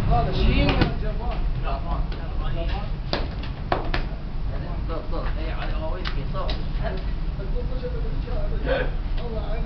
هذا شين جابان. جابان. صوت اي على غويتي صوت.